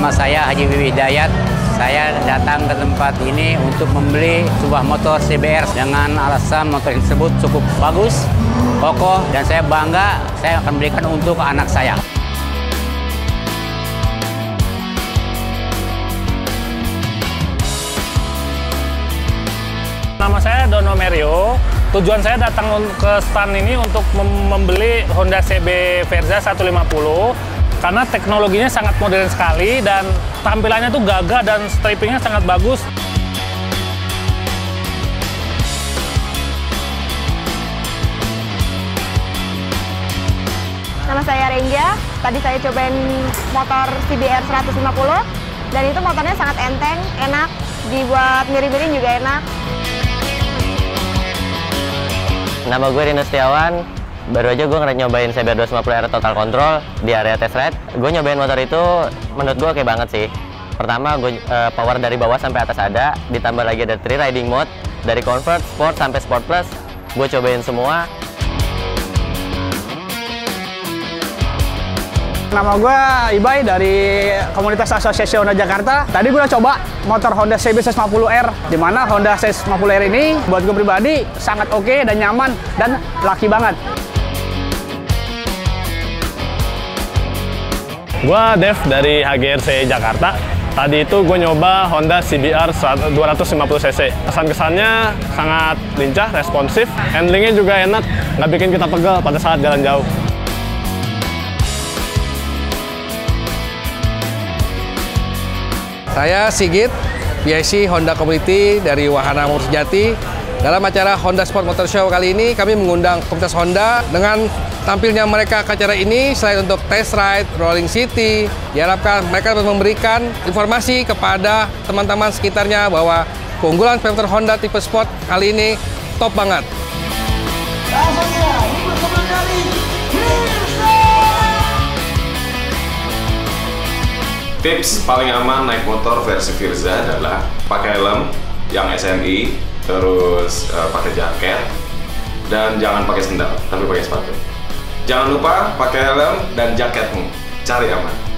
Nama saya Haji Wiwi Hidayat. Saya datang ke tempat ini untuk membeli sebuah motor CBR dengan alasan motor tersebut cukup bagus, kokoh, dan saya bangga saya akan belikan untuk anak saya. Nama saya Dono Merio. Tujuan saya datang ke stand ini untuk membeli Honda CB Verza 150 karena teknologinya sangat modern sekali dan tampilannya tuh gagah dan strippingnya sangat bagus. Nama saya Renja, tadi saya cobain motor CBR 150 dan itu motornya sangat enteng, enak, dibuat miring-miring juga enak. Nama gue Rino Setiawan, baru aja gue nyobain CBR 250R Total Control di area test ride. Gue nyobain motor itu, menurut gue oke banget sih. Pertama, power dari bawah sampai atas ada, ditambah lagi ada 3 riding mode, dari Comfort, Sport, sampai Sport Plus. Gue cobain semua. Nama gue Ibai dari Komunitas Asosiasi Honda Jakarta. Tadi gue udah coba motor Honda CB 150R, di mana Honda 150R ini buat gue pribadi sangat oke dan nyaman dan laki banget. Gue Dev dari HGRC Jakarta. Tadi itu gue nyoba Honda CBR 250cc. Kesan-kesannya sangat lincah, responsif, handlingnya juga enak, nggak bikin kita pegel pada saat jalan jauh. Saya Sigit, PIC Honda Community dari Wahana Motor Sejati. Dalam acara Honda Sport Motor Show kali ini, kami mengundang komunitas Honda. Dengan tampilnya mereka ke acara ini, selain untuk test ride, rolling city, diharapkan mereka dapat memberikan informasi kepada teman-teman sekitarnya bahwa keunggulan motor Honda tipe Sport kali ini top banget. Tips paling aman naik motor versi Verza adalah pakai helm yang SNI, terus pakai jaket, dan jangan pakai sendal, tapi pakai sepatu. Jangan lupa pakai helm dan jaketmu, cari aman.